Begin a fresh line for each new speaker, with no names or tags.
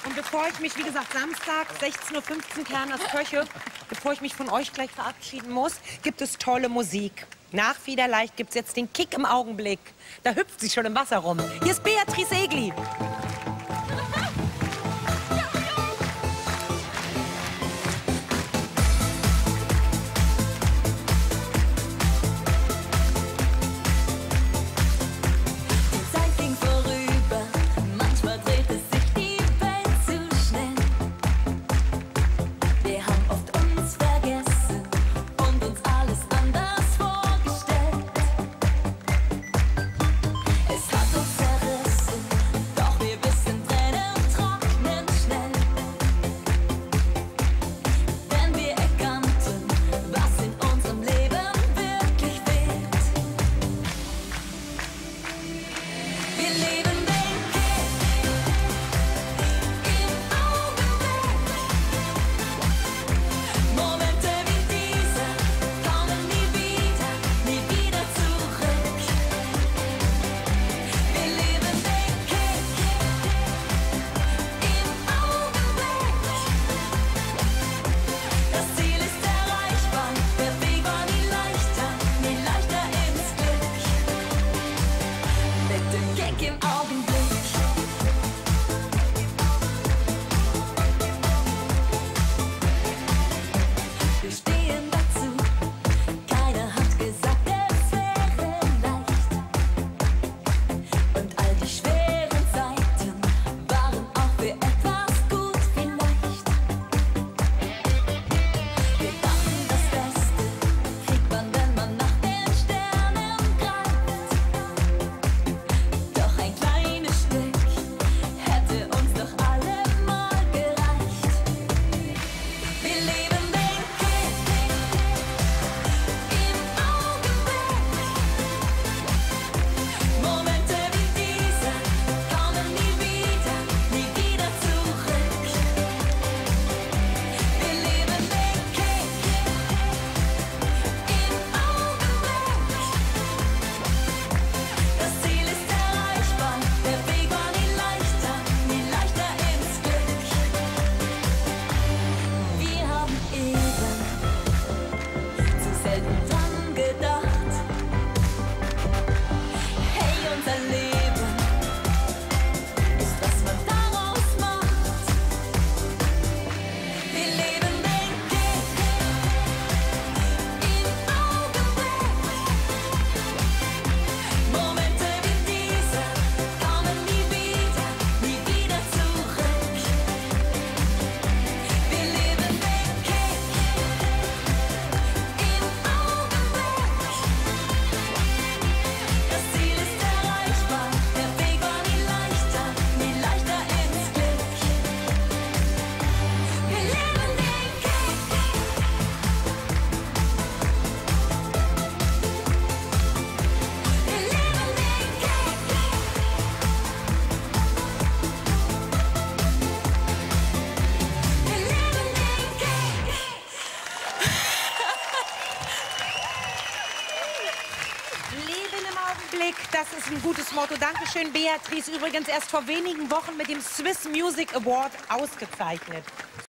Und bevor ich mich, wie gesagt, Samstag, 16:15 Uhr, Kerners Köche, bevor ich mich von euch gleich verabschieden muss, gibt es tolle Musik. Nach Federleicht gibt es jetzt den Kick im Augenblick. Da hüpft sie schon im Wasser rum. Hier ist Beatrice Egli. Das ist ein gutes Motto. Dankeschön, Beatrice. Übrigens erst vor wenigen Wochen mit dem Swiss Music Award ausgezeichnet.